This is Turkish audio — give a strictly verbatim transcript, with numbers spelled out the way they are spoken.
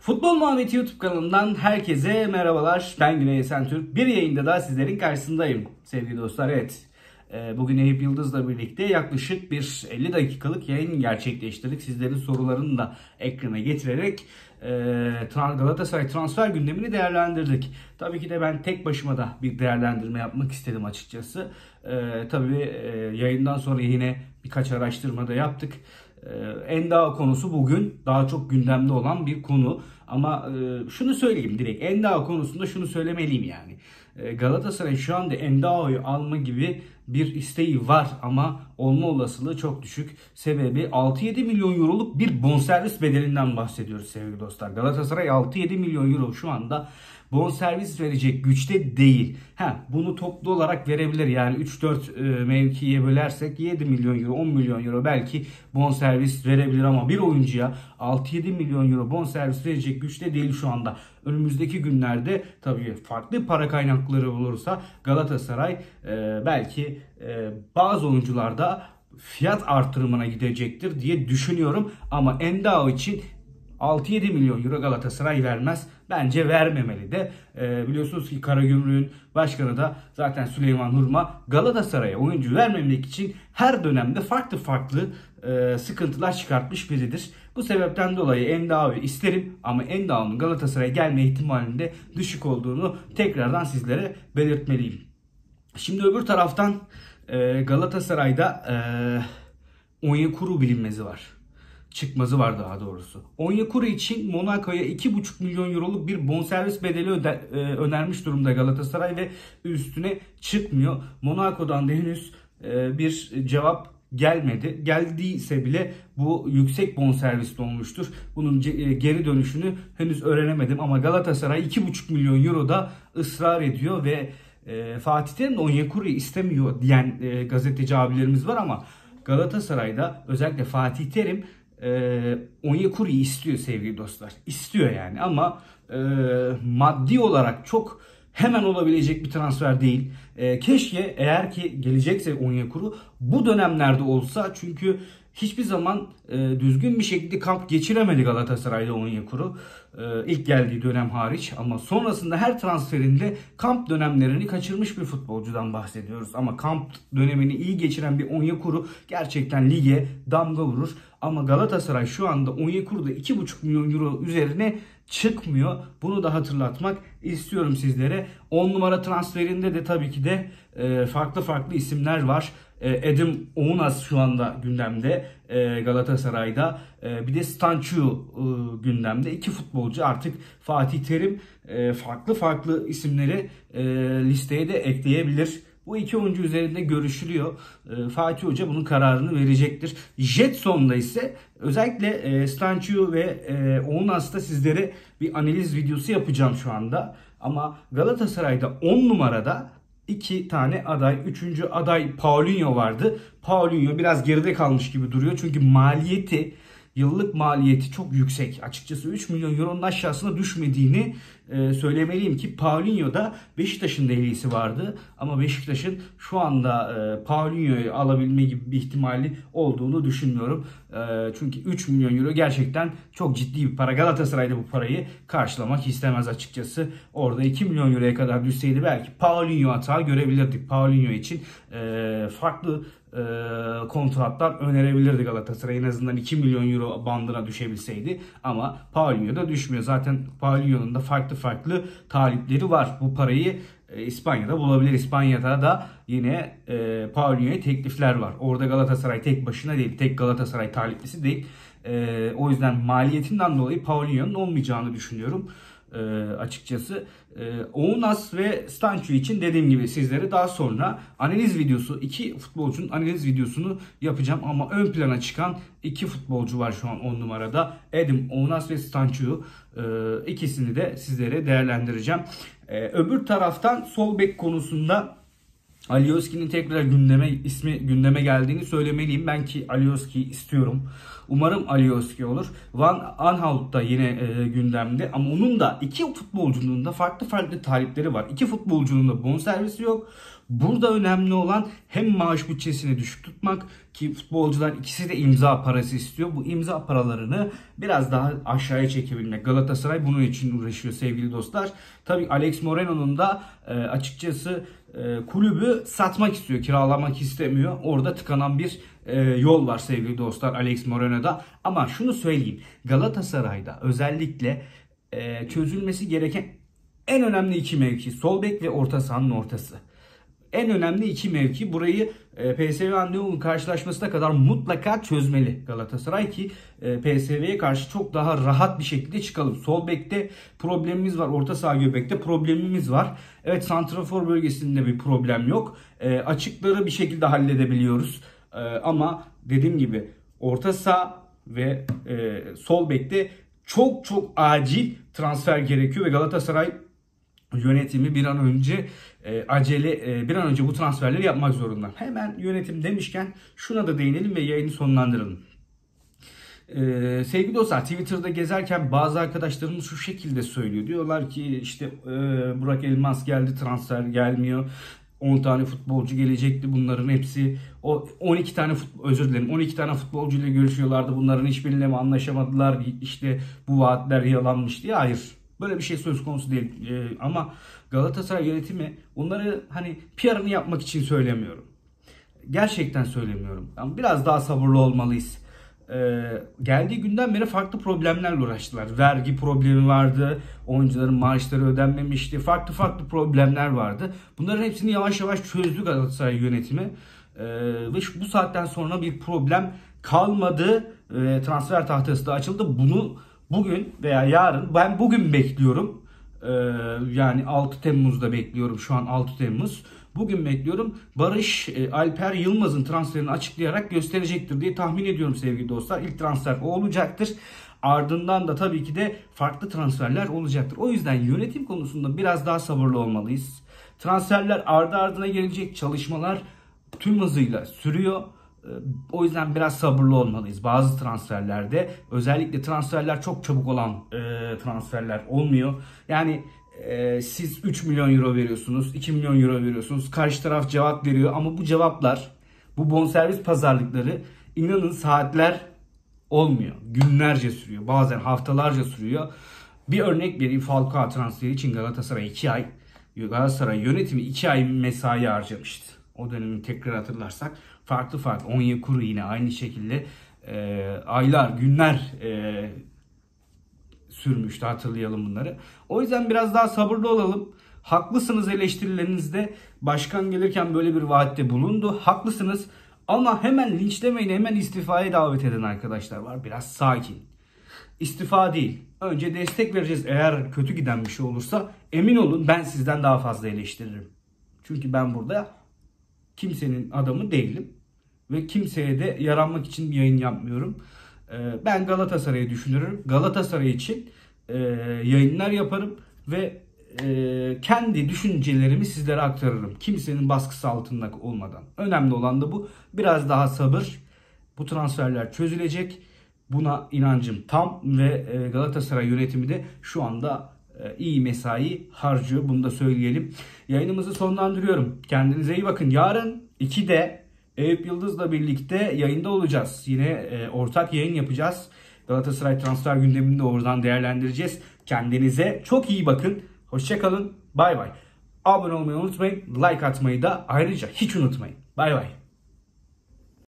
Futbol Muhabbeti YouTube kanalından herkese merhabalar. Ben Güney Esentürk. Bir yayında da sizlerin karşısındayım sevgili dostlar. Evet, bugün Eyüp Yıldız'la birlikte yaklaşık bir elli dakikalık yayın gerçekleştirdik. Sizlerin sorularını da ekrana getirerek Galatasaray transfer gündemini değerlendirdik. Tabii ki de ben tek başıma da bir değerlendirme yapmak istedim açıkçası. Tabii yayından sonra yine birkaç araştırma da yaptık. Endao konusu bugün daha çok gündemde olan bir konu. Ama şunu söyleyeyim direkt. Endao konusunda şunu söylemeliyim yani. Galatasaray şu anda Endao'yu alma gibi bir isteği var ama olma olasılığı çok düşük. Sebebi altı yedi milyon euroluk bir bonservis bedelinden bahsediyoruz sevgili dostlar. Galatasaray altı yedi milyon euro şu anda bonservis verecek güçte değil. Ha, bunu toplu olarak verebilir. Yani üç dört mevkiye bölersek yedi milyon euro, on milyon euro belki bonservis verebilir ama bir oyuncuya altı yedi milyon euro bonservis verecek güçte değil şu anda. Önümüzdeki günlerde tabii farklı para kaynakları olursa Galatasaray e, belki e, bazı oyuncularda fiyat artırımına gidecektir diye düşünüyorum. Ama Endao için altı yedi milyon euro Galatasaray vermez. Bence vermemeli de. E, biliyorsunuz ki Karagümrük'ün başkanı da zaten Süleyman Hurma Galatasaray'a oyuncu vermemek için her dönemde farklı farklı e, sıkıntılar çıkartmış biridir. Bu sebepten dolayı Endao'yu isterim ama Endao'nun Galatasaray'a gelme ihtimalinin de düşük olduğunu tekrardan sizlere belirtmeliyim. Şimdi öbür taraftan e, Galatasaray'da e, Onyekuru bilinmezi var. Çıkmazı var daha doğrusu. Onyekuru için Monaco'ya iki buçuk milyon euroluk bir bonservis bedeli öde, e, önermiş durumda Galatasaray ve üstüne çıkmıyor. Monaco'dan da henüz e, bir cevap gelmedi. Geldiyse bile bu yüksek bonservisli olmuştur. Bunun geri dönüşünü henüz öğrenemedim ama Galatasaray iki buçuk milyon euroda ısrar ediyor ve e, Fatih Terim de Onyekuru'yu istemiyor diyen e, gazeteci abilerimiz var ama Galatasaray'da özellikle Fatih Terim e, Onyekuru'yu istiyor sevgili dostlar. İstiyor yani ama e, maddi olarak çok hemen olabilecek bir transfer değil. E, keşke eğer ki gelecekse Onyekuru bu dönemlerde olsa, çünkü hiçbir zaman e, düzgün bir şekilde kamp geçiremedi Galatasaray'da Onyekuru. E, ilk geldiği dönem hariç ama sonrasında her transferinde kamp dönemlerini kaçırmış bir futbolcudan bahsediyoruz. Ama kamp dönemini iyi geçiren bir Onyekuru gerçekten lige damga vurur. Ama Galatasaray şu anda Onyekuru'da iki buçuk milyon euro üzerine çıkmıyor. Bunu da hatırlatmak istiyorum sizlere. on numara transferinde de tabii ki de e, farklı farklı isimler var. E, Adam Ounas şu anda gündemde e, Galatasaray'da. E, bir de Stanciu e, gündemde. İki futbolcu artık Fatih Terim e, farklı farklı isimleri e, listeye de ekleyebilir. Bu iki oyuncu üzerinde görüşülüyor. E, Fatih Hoca bunun kararını verecektir. Jetson'da ise özellikle e, Stanciu ve e, Ounas'ta sizlere bir analiz videosu yapacağım şu anda. Ama Galatasaray'da on numarada iki tane aday. Üçüncü aday Paulinho vardı. Paulinho biraz geride kalmış gibi duruyor. Çünkü maliyeti, yıllık maliyeti çok yüksek. Açıkçası üç milyon euronun aşağısına düşmediğini e, söylemeliyim ki Paulinho'da Beşiktaş'ın dehlisi vardı. Ama Beşiktaş'ın şu anda e, Paulinho'yu alabilme gibi bir ihtimali olduğunu düşünmüyorum. E, çünkü üç milyon euro gerçekten çok ciddi bir para. Galatasaray'da bu parayı karşılamak istemez açıkçası. Orada iki milyon euroya kadar düşseydi belki Paulinho hata görebilirdik. Paulinho için e, farklı e, kontratlar önerebilirdi Galatasaray. En azından iki milyon euro bandına düşebilseydi. Ama Paulinho da düşmüyor. Zaten Paulinho'nun da farklı farklı talipleri var. Bu parayı e, İspanya'da bulabilir. İspanya'da da yine e, Paulinho'ya teklifler var. Orada Galatasaray tek başına değil. Tek Galatasaray taliplisi değil. E, o yüzden maliyetinden dolayı Paulinho'nun olmayacağını düşünüyorum. E, açıkçası e, Ounas ve Stanciu için dediğim gibi sizlere daha sonra analiz videosu, iki futbolcunun analiz videosunu yapacağım ama ön plana çıkan iki futbolcu var şu an on numarada. Adam Ounas ve Stanciu, e, ikisini de sizlere değerlendireceğim. E, öbür taraftan sol bek konusunda Alioski'nin tekrar gündeme ismi gündeme geldiğini söylemeliyim. Ben ki Alioski'yi istiyorum. Umarım Alioski olur. Van Aanholt da yine e, gündemde ama onun da iki futbolcunun da farklı farklı talipleri var. İki futbolcunun da bonservisi yok. Burada önemli olan hem maaş bütçesini düşük tutmak ki futbolcular ikisi de imza parası istiyor. Bu imza paralarını biraz daha aşağıya çekebilmek. Galatasaray bunun için uğraşıyor sevgili dostlar. Tabii Alex Moreno'nun da e, açıkçası e, kulübü satmak istiyor, kiralamak istemiyor. Orada tıkanan bir e, yol var sevgili dostlar Alex Moreno'da. Ama şunu söyleyeyim, Galatasaray'da özellikle e, çözülmesi gereken en önemli iki mevki sol bek ve orta sahanın ortası. En önemli iki mevki, burayı e, P S V Eindhoven karşılaşmasına kadar mutlaka çözmeli Galatasaray ki e, P S V'ye karşı çok daha rahat bir şekilde çıkalım. Sol bekte problemimiz var, orta saha göbekte problemimiz var. Evet, santrafor bölgesinde bir problem yok. E, açıkları bir şekilde halledebiliyoruz. E, ama dediğim gibi orta saha ve e, sol bekte çok çok acil transfer gerekiyor ve Galatasaray yönetimi bir an önce e, acele e, bir an önce bu transferleri yapmak zorunda. Hemen yönetim demişken şuna da değinelim ve yayını sonlandıralım. Ee, sevgili dostlar, Twitter'da gezerken bazı arkadaşlarımız şu şekilde söylüyor. Diyorlar ki işte e, Burak Elmas geldi, transfer gelmiyor. on tane futbolcu gelecekti, bunların hepsi o on iki tane futbol, özür dilerim on iki tane futbolcuyla görüşüyorlardı. Bunların hiçbiriyle mi anlaşamadılar? İşte bu vaatler yalanmış diye. Hayır. Böyle bir şey söz konusu değil. Ee, ama Galatasaray yönetimi bunları hani P R'ını yapmak için söylemiyorum. Gerçekten söylemiyorum. Yani biraz daha sabırlı olmalıyız. Ee, geldiği günden beri farklı problemlerle uğraştılar. Vergi problemi vardı. Oyuncuların maaşları ödenmemişti. Farklı farklı problemler vardı. Bunların hepsini yavaş yavaş çözdü Galatasaray yönetimi. Ee, ve şu, bu saatten sonra bir problem kalmadı. Ee, transfer tahtası da açıldı. Bunu bugün veya yarın, ben bugün bekliyorum. Ee, yani altı Temmuz'da bekliyorum. Şu an altı Temmuz. Bugün bekliyorum. Barış e, Alper Yılmaz'ın transferini açıklayarak gösterecektir diye tahmin ediyorum sevgili dostlar. İlk transfer o olacaktır. Ardından da tabii ki de farklı transferler olacaktır. O yüzden yönetim konusunda biraz daha sabırlı olmalıyız. Transferler ardı ardına gelecek, çalışmalar tüm hızıyla sürüyor. O yüzden biraz sabırlı olmalıyız. Bazı transferlerde özellikle transferler çok çabuk olan e, transferler olmuyor. Yani e, siz üç milyon euro veriyorsunuz, iki milyon euro veriyorsunuz. Karşı taraf cevap veriyor ama bu cevaplar, bu bonservis pazarlıkları inanın saatler olmuyor. Günlerce sürüyor. Bazen haftalarca sürüyor. Bir örnek vereyim, Falcao transferi için Galatasaray iki ay, Galatasaray yönetimi iki ay mesai harcamıştı. O dönemi tekrar hatırlarsak farklı farklı Onyekuru yine aynı şekilde e, aylar, günler e, sürmüştü, hatırlayalım bunları. O yüzden biraz daha sabırlı olalım. Haklısınız eleştirilerinizde. Başkan gelirken böyle bir vaatte bulundu. Haklısınız ama hemen linçlemeyin, hemen istifaya davet eden arkadaşlar var. Biraz sakin. İstifa değil. Önce destek vereceğiz. Eğer kötü giden bir şey olursa emin olun ben sizden daha fazla eleştiririm. Çünkü ben burada kimsenin adamı değilim. Ve kimseye de yaranmak için bir yayın yapmıyorum. Ben Galatasaray'ı düşünürüm. Galatasaray için yayınlar yaparım. Ve kendi düşüncelerimi sizlere aktarırım. Kimsenin baskısı altında olmadan. Önemli olan da bu. Biraz daha sabır. Bu transferler çözülecek. Buna inancım tam. Ve Galatasaray yönetimi de şu anda iyi mesai harcıyor. Bunu da söyleyelim. Yayınımızı sonlandırıyorum. Kendinize iyi bakın. Yarın ikide Eyüp Yıldız'la birlikte yayında olacağız. Yine e, ortak yayın yapacağız. Galatasaray transfer gündemini de oradan değerlendireceğiz. Kendinize çok iyi bakın. Hoşça kalın. Bay bay. Abone olmayı unutmayın. Like atmayı da ayrıca hiç unutmayın. Bay bay.